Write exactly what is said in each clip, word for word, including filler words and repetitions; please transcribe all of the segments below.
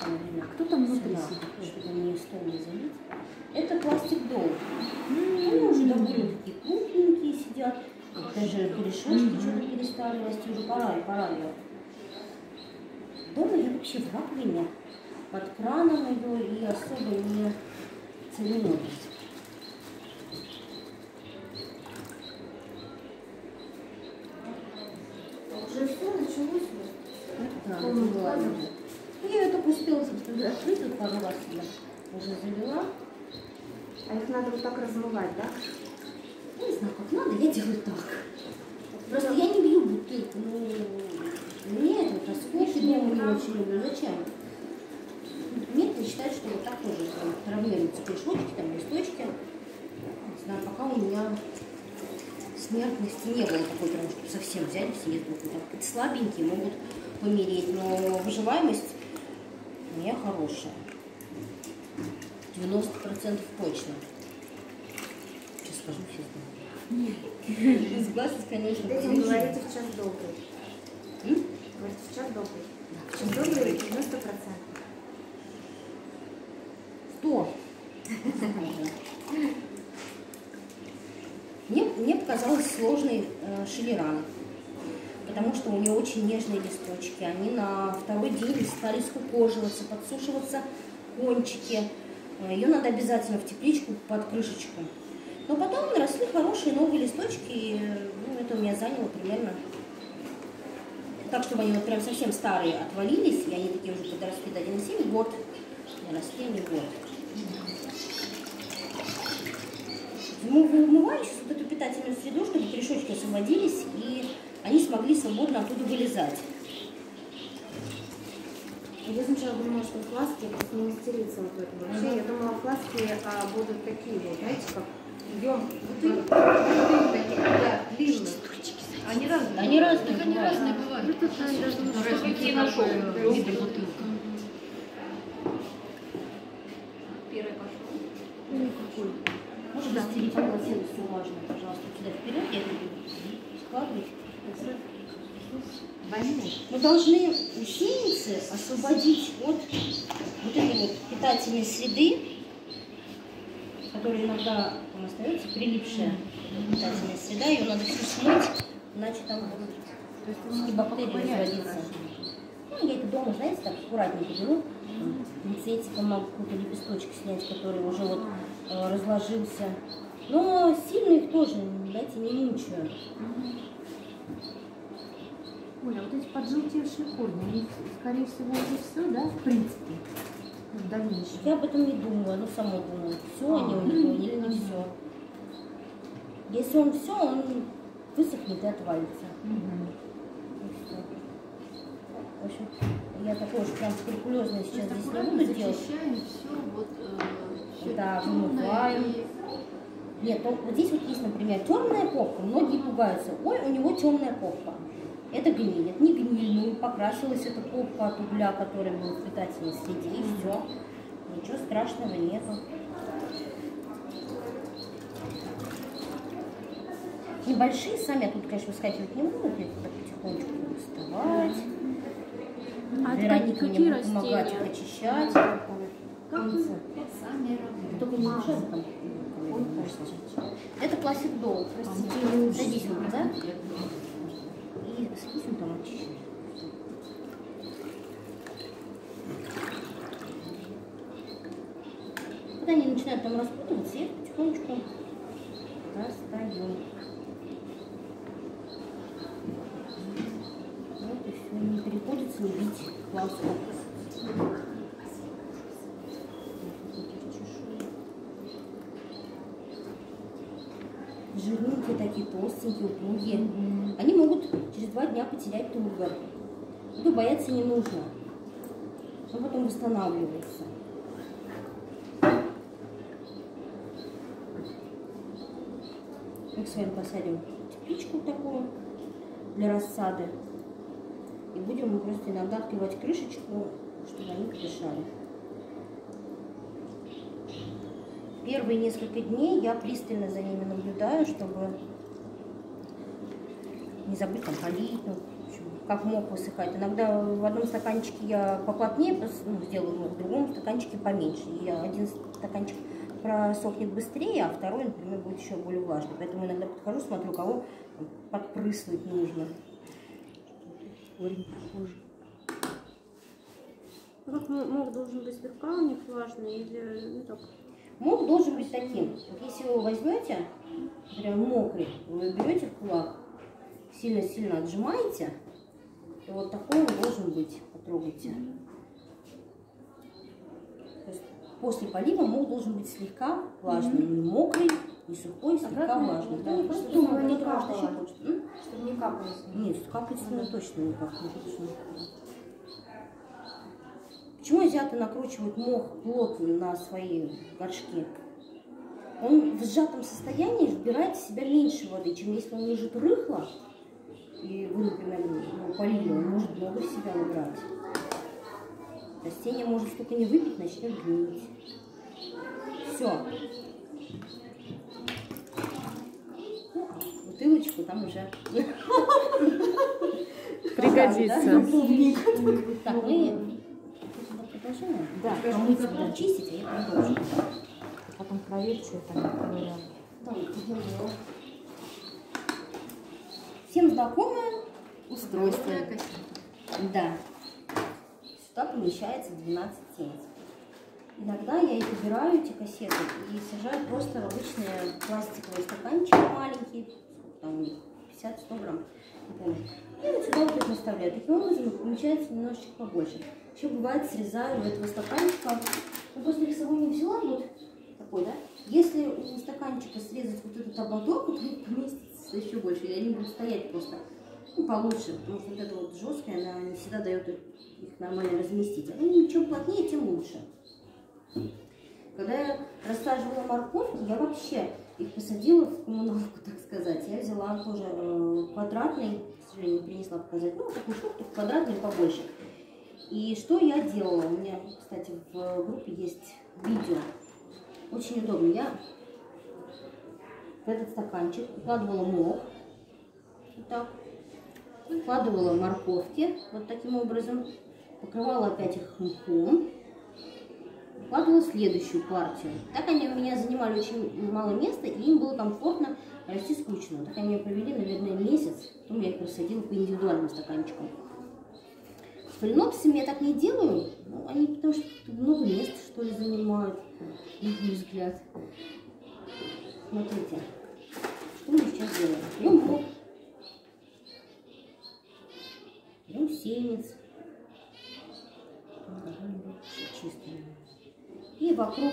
А кто там внутри сюда, сидит? чтобы мне стол не залить. Это пластик дол. Они уже довольно такие крупненькие сидят. Вот даже корешочки что-то перестали расти. Уже пора, пора ее. Дома я вообще в раковине под краном ее и особо не церемонюсь. Уже все началось? Да, залила. Я ее только успела открыть вот пару раз я уже залила. А их надо вот так размывать, да? Я не знаю, как надо, я делаю так. Просто я не бью бутылку. Ну, мне это вот осколки дома не очень люблю. Зачем? Некоторые считают, что вот так тоже травмируются корешочки, там листочки. Не знаю, пока у меня смертности не было такой, прям, чтобы совсем взяли все из бутылки. Слабенькие могут помереть, но выживаемость у меня хорошая. девяносто процентов точно. Сейчас скажу, все знаю. Безгласность, конечно, Этим говорите в час добрый. М? Говорите в час добрый. В час добрый девяносто процентов. Сто. Мне, мне показалось сложной э, шелеран, потому что у нее очень нежные листочки. Они на второй день стали скукоживаться, подсушиваться кончики. Ее надо обязательно в тепличку под крышечку. Но потом наросли хорошие новые листочки, и ну, это у меня заняло примерно так, чтобы они вот прям совсем старые отвалились, и они такие уже подросли до один и семь, год. Наросли они год. Мы вымывали сейчас вот эту питательную среду, чтобы корешочки освободились, и они смогли свободно оттуда вылезать. Я сначала думала, что фласки это не мастерица вот в этом. Вообще, uh-huh. я думала, фласки а, будут такие вот, знаете, как идем бутылки, такие, да, длинные. Они разные. Они разные. Так они разные бывают. Какие нашел виды бутылка? Первый пошел. Ну, какой? Может, расстелить полотенце все важно, пожалуйста, сюда вперед, я это буду складывать. Мы должны сеянцы освободить от вот этой вот питательной среды, которая иногда там остается, прилипшая питательная среда, ее надо всю смыть, иначе там будут всякие бактерии разводиться. Ну, я это дома, знаете, так аккуратненько беру, пинцетиком могу какой-то лепесточек снять, который уже вот э, разложился. Но сильно их тоже, знаете, не мучаю. Оля, вот эти поджелтевшие корни, они, скорее всего, уже все, да, в принципе, в дальнейшем. Я об этом не думаю, оно само думает, все они у него или не все. Если он все, он высохнет и отвалится. И все. В общем, я такой уж прям скрупулезный сейчас здесь не буду делать. Зачищаем все, вот, э, Да, вымываем. Нет, ну, вот здесь вот есть, например, темная попка. Многие пугаются. Ой, у него темная попка. Это гниль. Это не гниль. Ну, покрасилась эта попка от угля, который был в питательной среде, и все. Ничего страшного нету. Небольшие сами, я тут, конечно, выскакивать не буду. Я так потихонечку буду вставать. А Вероника какие мне будет помогать растения? очищать. сами работают. Только не мешай там. Это пластик дол. Садись вот, да? И садись он там очищай. Когда они начинают там распутываться, я их потихонечку достаю. Вот и все. Не приходится не бить ласку. Жирненькие такие, толстенькие, упругие. Mm-hmm. Они могут через два дня потерять тургор. Это бояться не нужно. Он потом восстанавливается. Мы с вами посадим тепличку такую для рассады. И будем просто иногда открывать крышечку, чтобы они подышали. Первые несколько дней я пристально за ними наблюдаю, чтобы не забыть там полить. Ну, в общем, как мох высыхает. Иногда в одном стаканчике я поплотнее ну, сделаю мох, в другом стаканчике поменьше. И один стаканчик просохнет быстрее, а второй, например, будет еще более влажный. Поэтому иногда подхожу, смотрю, кого подпрыснуть нужно. Как мох должен быть слегка у них влажный или ну, так? Мох должен быть таким. Вот если вы его возьмете, прям мокрый, вы берете в кулак, сильно-сильно отжимаете, то вот такой он должен быть. Потрогайте. То есть после полива мох должен быть слегка влажный, mm-hmm. не мокрый, не сухой, слегка влажный. Да, да, просто чтобы думаю, не кто-то может еще хочет. Чтобы не капало. Нет, капать mm-hmm. точно не капает. Почему азиаты накручивают мох плотно на свои горшки? Он в сжатом состоянии вбирает в себя меньше воды, чем если он лежит рыхло, и вы, например, его полили, он может много в себя набрать. Растение может столько не выпить, начнет гнить. Все. Бутылочку там уже пригодится. Так, мы продолжаем? Да, помыть будем чистить, а я продолжу. Потом проверь, что это не Всем знакомое устройство. Да. Сюда помещается двенадцать сеянцев. Иногда я их убираю, эти кассеты, и сажаю просто в обычные пластиковые стаканчики маленькие, там пятьдесят-сто грамм, не помню. И вот сюда вот их наставляю. Таким образом их помещается немножечко побольше. Еще бывает, срезаю у этого стаканчика. Ну, просто их с собой не взяла, вот такой, да? Если у стаканчика срезать вот этот ободок, то поместится еще больше, и они будут стоять просто ну, получше, потому что вот эта вот жесткая, она не всегда дает их нормально разместить. А чем плотнее, тем лучше. Когда я рассаживала морковки, я вообще их посадила в коммуналку, так сказать. Я взяла тоже э, квадратный, к сожалению, не принесла показать, ну, такую штуку, квадратный побольше. И что я делала? У меня, кстати, в группе есть видео. Очень удобно. Я в этот стаканчик укладывала мох, вот так, укладывала морковки, вот таким образом, покрывала опять их мхом, укладывала следующую партию. Так они у меня занимали очень мало места, и им было комфортно расти скучно. Так они провели, наверное, месяц, потом я их рассадила по индивидуальным стаканчикам. С фаленопсисами я так не делаю, ну, они потому что много места, что ли, занимают, на мой взгляд. Смотрите, что мы сейчас делаем. Берем мох, берем сеянец, чистый, и вокруг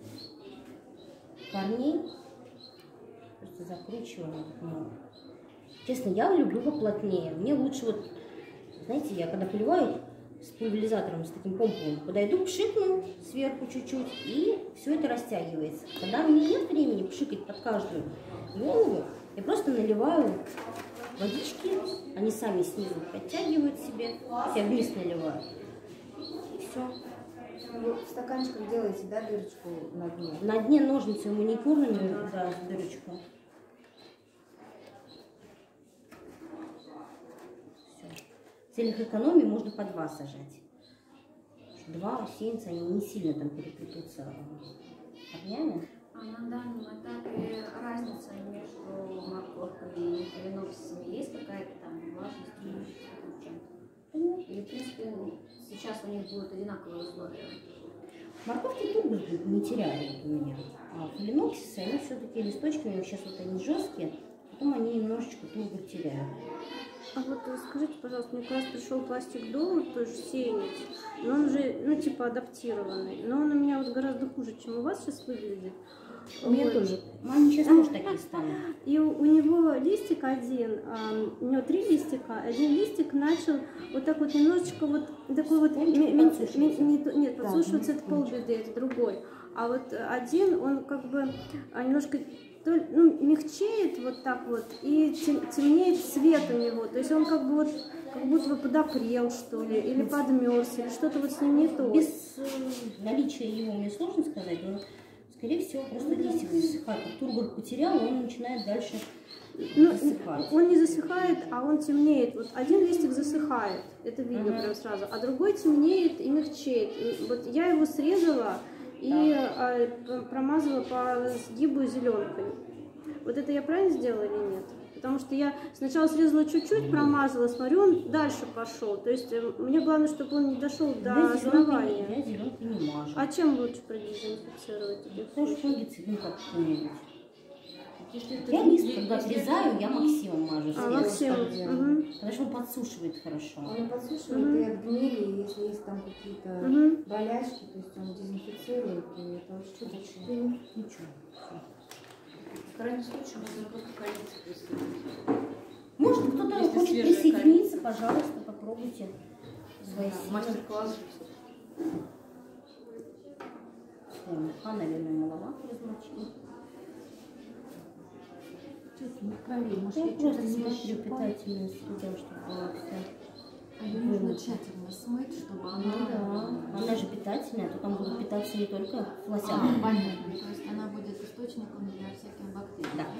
корней просто закручиваем мох. Честно, я люблю поплотнее. Мне лучше вот, знаете, я когда поливаю с пульверизатором, с таким помповым, подойду, пшикну сверху чуть-чуть, и все это растягивается. Когда у меня нет времени пшикать под каждую голову, я просто наливаю водички, они сами снизу подтягивают себе, я вниз наливаю. И все. Вы в стаканчиках делаете, да, дырочку на дне? На дне ножницами маникюрными, да, дырочку. В целях экономии можно по два сажать. Два сеянца, они не сильно там переплетутся корнями. А на данном этапе разница между морковкой и фаленопсисами есть какая-то там влажность или или в принципе сейчас у них будут одинаковые условия? Морковки туго не теряют у меня, а фаленопсисы, они все-таки листочки, у них сейчас вот они жесткие, потом они немножечко туго теряют. А вот скажите, пожалуйста, мне как раз пришел пластик доллар, тоже сеянец, но он же, ну, типа адаптированный, но он у меня вот гораздо хуже, чем у вас сейчас выглядит. У меня вот. Тоже. Они сейчас тоже такие станут. И у, у него листик один, а, у него три листика, один листик начал вот так вот немножечко вот такой вот, ми, ми, ми, не, нет, подсушиваться, да, это полбеды, это другой. А вот один, он как бы немножко то, ну, мягчеет вот так вот и тем, темнеет цвет у него. То есть он как бы вот как будто бы подопрел, что ли, или подмерз, или что-то вот с ним не то. Без э, наличия его мне сложно сказать, но скорее всего просто листик засыхает. Как тургор потерял, он начинает дальше Ну, засыхать. он не засыхает, а он темнеет. Вот один листик засыхает, это видно Ага. прям сразу, а другой темнеет и мягчеет. И вот я его срезала и а, п- промазала по сгибу зеленкой. Вот это я правильно сделала или нет? Потому что я сначала срезала чуть-чуть, промазала, смотрю, он дальше пошел. То есть э, мне главное, чтобы он не дошел до Я основания. зеленкой, я зеленкой не мажу. А чем лучше продезинфицировать этих Тоже случаев? фунгицидом как что-нибудь. Если это Я не- лист, когда отрезаю, я максимум мажу. А, сверху. Максим, так делаю. мгм, Потому что он подсушивает хорошо. Он подсушивает и от гнили, если есть там какие-то мгм. болячки, то есть он дезинфицирует, и это очень хорошо. Ничего. В крайнем случае можно просто колиться присоединить. Может, кто-то Если хочет свежая присоединиться, пожалуйста, попробуйте свои Да, силы. мастер-класс. Ой, мука, наверное, маловато размочила. Ну, проверь, может, Я я просто что-то не смотрю ощупала. питательную среду, чтобы было все. А ее нужно тщательно смыть, чтобы она... Ну да, она же питательная, то там будут питаться не только А, флосянками. понятно. То есть она будет источником для всяких бактерий. Да.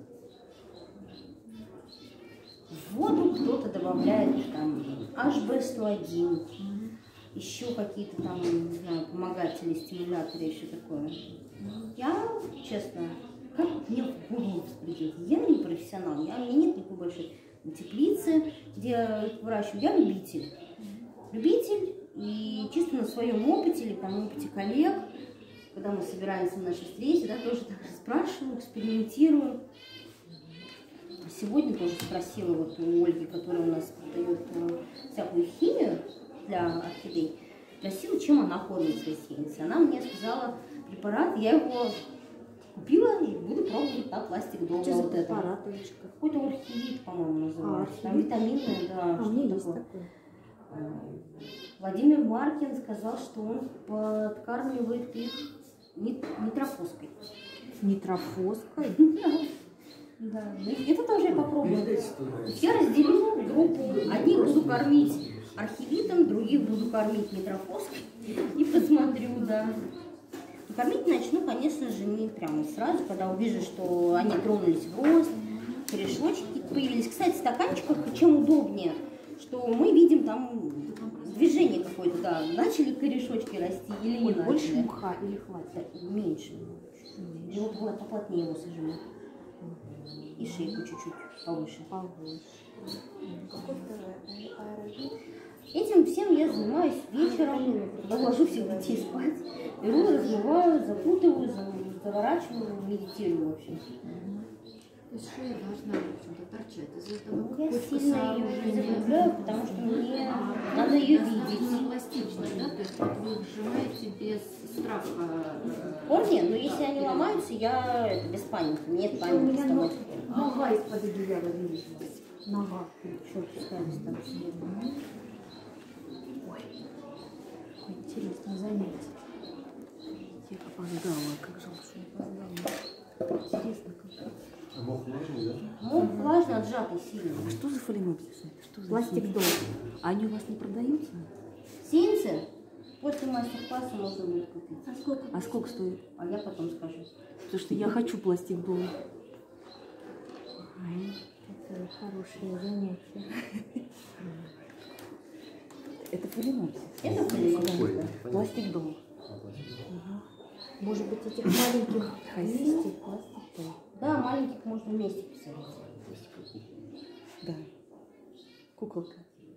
В воду кто-то добавляет там эйч би сто один, еще какие-то там, не знаю, помогатели, стимуляторы, еще такое. Я, честно, как мне в голову придет, я не профессионал, я, у меня нет никакой большой теплицы, где я выращиваю, я любитель. Любитель, и чисто на своем опыте или там опыте коллег, когда мы собираемся на нашей встрече, да, тоже так же спрашиваю, экспериментирую. Сегодня тоже спросила вот у Ольги, которая у нас продает э, всякую химию для орхидей, спросила, чем она кормит свои сеянцы. Она мне сказала препарат, я его купила и буду пробовать на пластик долго. Что за Вот это. препарат, Олечка? Какой-то орхидит, по-моему, называется. А, Там орхидит? витаминное, да, А, у что меня есть такое. такое. Э, Владимир Маркин сказал, что он подкармливает их нит- нитрофоской. Нитрофоской? Да, ну, это тоже я попробую. То есть я разделю группу. Одних буду кормить архивитом, других буду кормить нитрофоской. И посмотрю, да. Но кормить начну, конечно же, не прямо сразу, когда увижу, что они тронулись в рост, корешочки появились. Кстати, в стаканчиках чем удобнее, что мы видим там движение какое-то, да. Начали корешочки расти или не Ой, больше начали. мха или хватит? Да, меньше. И вот вот поплотнее его сожму. И шейку чуть-чуть повыше. Повыше. Какой второй? Аэрогель? Этим всем я занимаюсь вечером, когда ложу всех детей спать. Беру, размываю, запутываю, за- заворачиваю, медитирую вообще. То есть шея должна, в общем-то, торчать из этого. Ну, я какой-то сильно ее не сооружения. закрепляю, потому что мне А, надо ее достаточно видеть. пластично, да? То есть вот вы их сжимаете без страха. э, Корни, но если они ломаются, я это без паники. Нет паники с тобой. Нога из-под одеяла вылезла. Нога. Что пускались там все. Ой, какое интересное занятие. Я опоздала, как жалко, что не опоздала. Интересно, как. А мох влажный, да? Ну, влажно, отжатый сильно. А что за фаленопсисы? Что за Пластик сеянцы? дом. А они у вас не продаются? Сеянцы после мастер-класса можно будет купить. А сколько? А сколько стоит? А я потом скажу. Потому что я хочу пластик дом. Ай, какое хорошее занятие. Это фаленопсис. Это фаленопсис, Какой? да. Понятно. Пластик дом. А, пластик. Может быть, этих маленьких Хозяин. листьев пластик дом. Да, маленьких можно вместе посадить. Да. Куколка.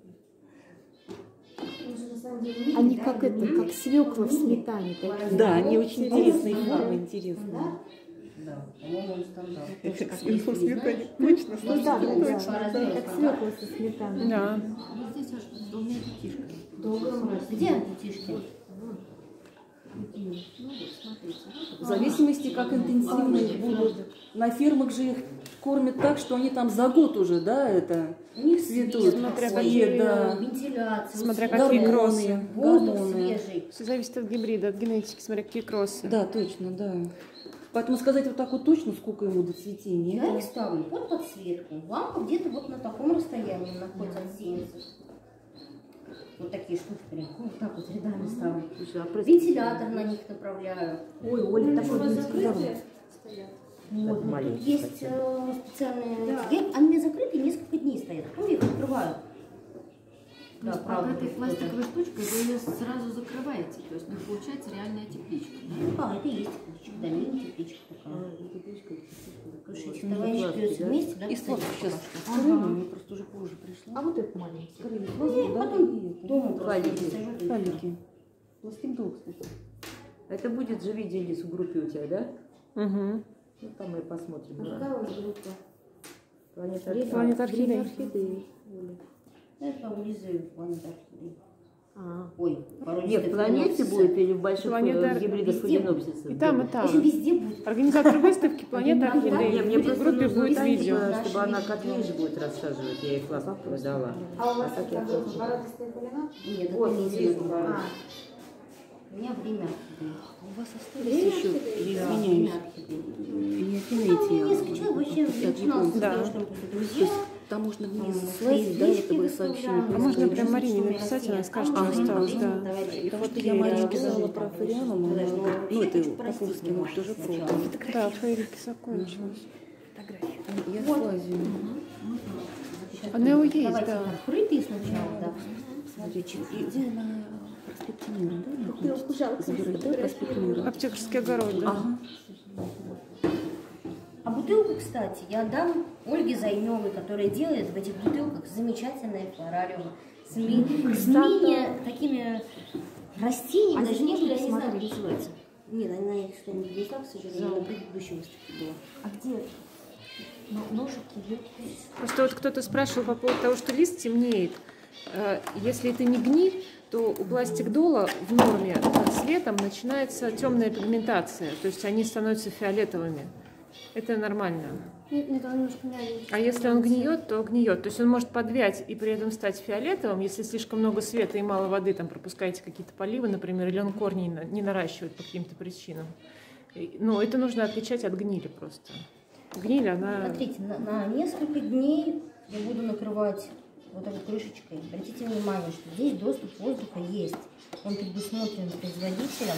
Он же на самом деле милый, Они да, как это, милый. как свекла в сметане такие. Да, они очень интересные, Интересно. формы интересные. Да, по-моему, он стандарт. Как Как свекла в если не сметане. знаешь, Точно, Ну да, точно, да, точно. да, Размер как стандарт. свекла со сметаной. Да. Вот здесь аж с двумя детишками. Долго морозить. Где детишки? Ну вот, смотрите. В зависимости, как интенсивно их будут. На фермах же их кормят так, что они там за год уже, да, это У них цветут. свет, Смотря такой, какие, да. вентиляция, Смотря свет, какие гормоны, кроссы. воздух Гормоны. свежий. Все зависит от гибрида, от генетики, смотря какие кроссы. Да, точно, да. Поэтому сказать вот так вот точно, сколько ему до цветения. Я их ставлю под подсветку. Лампа где-то вот на таком расстоянии находится от сеянцев. Вот такие штуки прям вот так вот рядами ставлю. Слушай, а про- Вентилятор на них направляю. Ой, Оля, Они такой у вас вентилятор. закрытые стоят? Вот, ну, тут есть э, специальные... Да. Я, они у меня закрыты несколько дней стоят, а потом я их открываю. То Да, есть под правда. этой вот пластиковой штучкой вы ее сразу закрываете, то есть ну, получается реальная тепличка, да? А, это и есть тепличка, да, мини-тепличка такая. Слушайте, Ну, давай пластик, еще да? вместе, да? И кстати, сладко сейчас пока что. скрыли, мне просто уже позже пришло. А вот это маленький. Скрыли Ну, пластик, я да, потом и это. дома просто Калики. засажу, и Калики. Пластик дол, кстати. Это будет же виделись в группе у тебя, да? Угу. Ну, там мы посмотрим. А да. какая у вас группа? Планета Планета Время орхидей. Это у Лизы планета орхидей. А, Ой, порой Нет, в планете будет или в больших Планета э, гибридах везде фаленопсисов? И там, и В общем, там. везде будет. Организатор выставки «Планета Организатор- Орхидей». Не, мне В просто группе нужно, будет типа, видео. Наши чтобы она видео. котлеж будет рассаживать, я ей пластиковую дала. а у вас так я это хочу. породистый фолинат? Нет, Вот, это не здесь зелено. бывает. А, У меня время орхидей. У вас остались еще, я Да, извиняюсь, время орхидей. не Ну, эти, несколько человек вообще от начиналось с Да. того, что мы просто То друзья. есть там можно вниз Там слазить, да, фишки это вы выставляют. сообщили. А можно Конечно, прям Марине шумные написать, она растения. скажет, Там что можно осталось, время, да. товарищи, Потому что фотки я Марине рассказывать, сказала там, про конечно, Фариану, туда же, ну, ну, ну, вообще это хочу простить Поповский муж немножко тоже сначала. пробовал. Да, фейрики закончилось. Я Вот. слазию. Сейчас А Нео есть, давайте да. открытые сначала, да. Смотрите, где на проспекте Мира, да? Бутылку находитесь? жалко Забирать, да, проспект Мира? Аптекарский огород, да. Ага. А бутылку, кстати, я дам Ольге Зайневой, которая делает в этих бутылках замечательные флорариумы с, ми- с мини такими растениями, А даже здесь не можно я не знаю, как посмотреть? называется. Нет, она их что не привезла, к сожалению, на предыдущей выставке была. а где? Ну, ножики, ветки. Просто вот кто-то спрашивал по поводу того, что лист темнеет. Э, Если это не гниль, то у пластик-дола в норме с летом начинается темная пигментация, то есть они становятся фиолетовыми. Это нормально. Нет, нет, он немножко мягенький. А если он гниет, то гниет. То есть он может подвять и при этом стать фиолетовым, если слишком много света и мало воды, там пропускаете какие-то поливы, например, или он корни не на- не наращивает по каким-то причинам. И- Ну, это нужно отличать от гнили просто. Гниль, она... Смотрите, на, на несколько дней я буду накрывать вот этой крышечкой. Обратите внимание, что здесь доступ воздуха есть. Он предусмотрен производителем.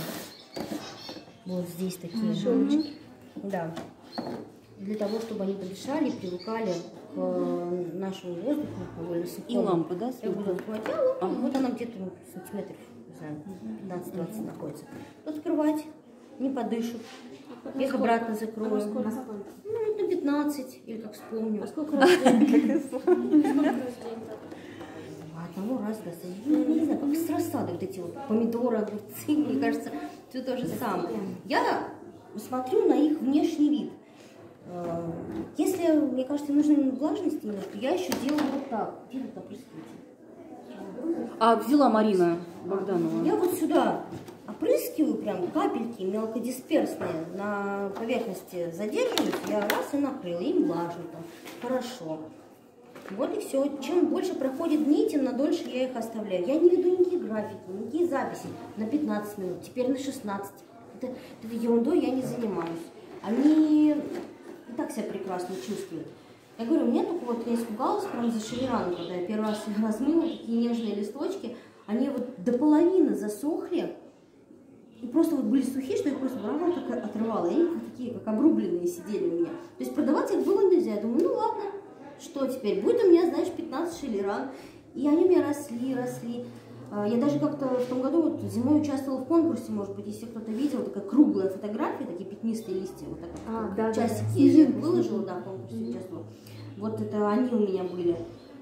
Вот здесь такие шелочки. Да. Для того, чтобы они подышали, привыкали к э, нашему воздуху, довольно сухому. И лампа, да, Я буду сверху? открывать, а лампа, вот она где-то ну, сантиметров, не знаю, пятнадцать-двадцать находится. Открывать, не подышат. Я их обратно закрою. А сколько? Ну, на пятнадцать, или как вспомню. А сколько раз в день? Сколько раз в день так? А одного раза достаточно. Ну, не знаю, как с рассады вот эти вот помидоры, огурцы, мне кажется, все то же самое. Я смотрю на их внешний вид. Э, Если, мне кажется, нужно влажности немножко, я еще делаю вот так. Где тут опрыскиватель? А взяла Марина Богданова. Я вот сюда опрыскиваю прям капельки мелкодисперсные на поверхности задерживаюсь, я раз и накрыла, им влажно там, хорошо. Вот и все. Чем больше проходит дней, тем на дольше я их оставляю. Я не веду никакие графики, никакие записи на пятнадцать минут, теперь на шестнадцать. Это, это ерундой я не занимаюсь. Они и так себя прекрасно чувствуют. Я говорю, мне только вот я испугалась прям за шелерану, когда я первый раз их размыла, такие нежные листочки, они вот до половины засохли, и просто вот были сухие, что я просто брала, так отрывала, и они как такие, как обрубленные сидели у меня. То есть продавать их было нельзя. Я думаю, ну ладно, что теперь, будет у меня, знаешь, пятнадцать шелеран, и они у меня росли, росли. А, Я даже как-то в том году вот зимой участвовала в конкурсе, может быть, если кто-то видел, такая круглая фотография, такие пятнистые листья, вот так А, вот, да, часики да. я выложила, да, в конкурсе участвовала. Вот это они у меня были.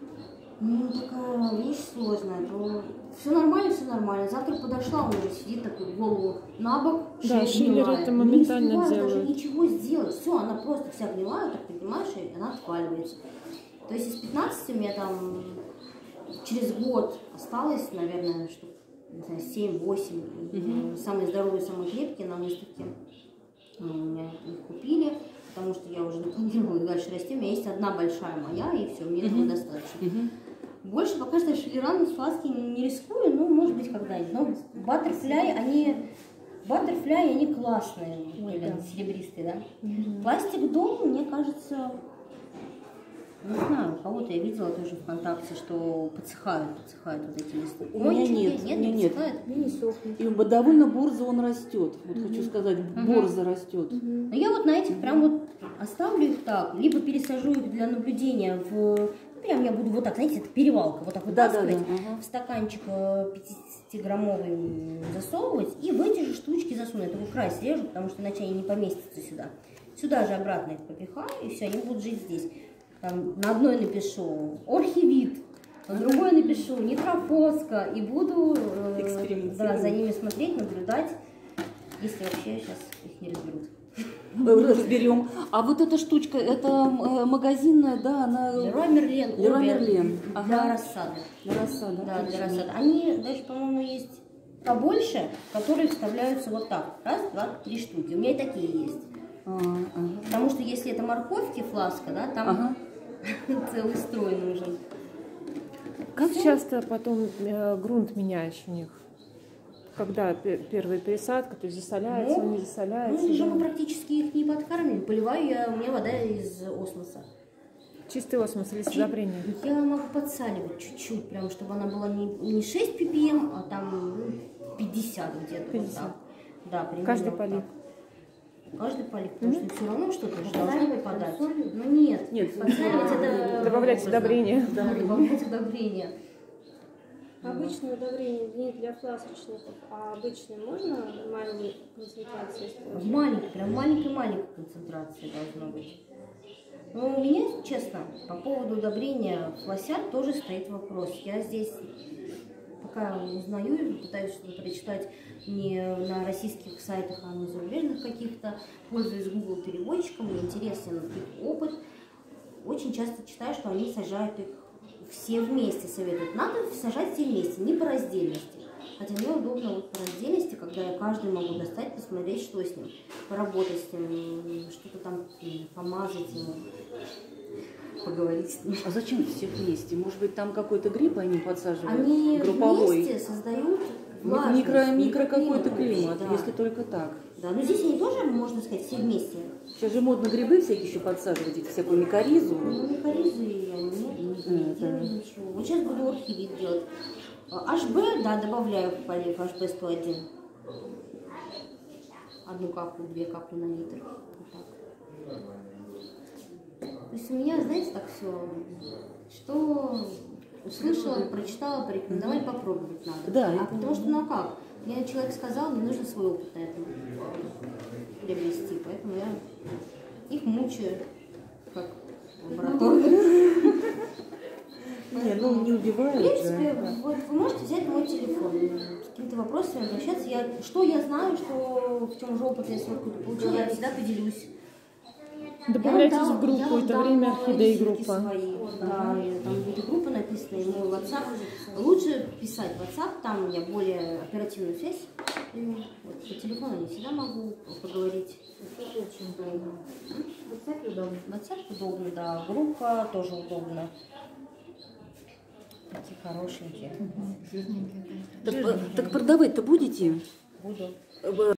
Ну, такая вещь сложная, то все нормально, все нормально. Завтра подошла, он уже сидит такой, голову на бок, Да, шея шиллер гнилая. это Не моментально успеваю даже делает. ничего сделать. Все, она просто вся гнилая, так поднимаешь, и она отваливается. То есть из пятнадцати у меня там через год осталось, наверное, штук, не знаю, семь-восемь. Мгм. Самые здоровые, самые крепкие на выставке. У меня их купили, потому что я уже не планировала дальше расти. У меня есть одна большая моя, и все, мне этого Мгм. достаточно. Мгм. Больше пока что шелеран с фласки не рискую, ну, может быть, когда-нибудь. Но баттерфляй, они... Баттерфляй, они классные, Ой, или да. серебристые, да? Пластик дом, мне кажется, Не знаю, у кого-то я видела тоже ВКонтакте, что подсыхают, подсыхают вот эти листы. У меня Кончики, нет, нет, у меня не нет. подсыхают? Мне не сохнет. И довольно борзо он растет. Вот Мгм. хочу сказать, Мгм. борзо растет. Но я вот на этих прям вот оставлю их так, либо пересажу их для наблюдения в... ну, прям я буду вот так, знаете, это перевалка, вот так Да, да, вытаскивать, да. Ага. в стаканчик э, пятидесятиграммовый засовывать и в эти же штучки засуну. Я только край срежу, потому что иначе они не поместятся сюда. Сюда же обратно их попихаю, и все, они будут жить здесь. Там на одной напишу орхивид, на другой напишу нитрофоска, и буду э, Экспериментировать. да, за ними смотреть, наблюдать, если вообще сейчас их не разберут. Разберем. А вот эта штучка, это э, магазинная, да, она Леруа Мерлен, Леруа обе Мерлен. для Ага. рассады. для рассады. Да, для точно. рассады. Они даже, по-моему, есть побольше, которые вставляются вот так. Раз, два, три штуки. У меня и такие есть. А, ага. Потому что если это морковки, фласка, да, там Ага. целый строй нужен. Как часто потом э, грунт меняешь у них? Когда пе- первая пересадка, то есть засоляется, Ну, он не засоляется? Ну, уже да? мы практически их не подкармливаем. Поливаю я, у меня вода из осмоса. Чистый осмос или с удобрением? Я могу подсаливать чуть-чуть, прям, чтобы она была не, не шесть пи пи эм, а там ну, пятьдесят где-то. Вот пятьдесят. так. Да, примерно Каждый вот полив? так. Каждый полив, потому что все равно что-то же должно Подсаливать попадать. солью? Ну нет, Нет, подсаливать это... Добавлять удобрения. Да, добавлять удобрения. Обычное удобрение не для фласочников, а обычное можно нормальной концентрации В использовать? маленькой, прям маленькой-маленькой концентрации должно быть. Но у меня, честно, по поводу удобрения флосяр тоже стоит вопрос. Я здесь пока узнаю, пытаюсь что-то прочитать не на российских сайтах, а на зарубежных каких-то, пользуюсь Google переводчиком, мне интересен их опыт. Очень часто читаю, что они сажают их все вместе, советуют. Надо сажать все вместе, не по раздельности. Хотя мне удобно вот по раздельности, когда я каждый могу достать, посмотреть, что с ним, поработать с ним, что-то там помазать ему, поговорить с ним. А зачем всех вместе? Может быть, там какой-то гриб они подсаживают? Они групповой? вместе создают Микро, влажность, микро, микро микроклимат какой-то общий, климат, да. если только так. Да, но здесь они тоже, можно сказать, все вместе. Сейчас же модно грибы всякие еще подсаживать, эти всякую микоризу. Ну, микоризы я нет, не Это- делаю ничего. Вот сейчас буду орхивид делать. эйч би, да, добавляю в полив эйч би сто один. Одну каплю, две капли на литр. Вот так. То есть у меня, знаете, так все, что услышала, прочитала, порекомендовали, попробовать надо. Да, А это- потому что, ну а как? Мне человек сказал, мне нужно свой опыт на этом приобрести, поэтому я их мучаю, как лабораторию. Не, ну не В убивают принципе, же. вот вы можете взять мой телефон, с какими-то вопросами обращаться. Я, что я знаю, что в чем же опыт я свой какой-то получила, я всегда поделюсь. Добавляйтесь Я в вам группу, дам- я это вам время дам орхидей рисунки группа. свои. Да, и там будет группа написана, и мой WhatsApp. Лучше писать в WhatsApp, там я более оперативную связь. имею. Вот, по телефону не всегда могу поговорить. Это очень удобно. WhatsApp удобно. WhatsApp удобно, да, группа тоже удобно. Такие хорошенькие. Так, так продавать-то будете? Буду. Э,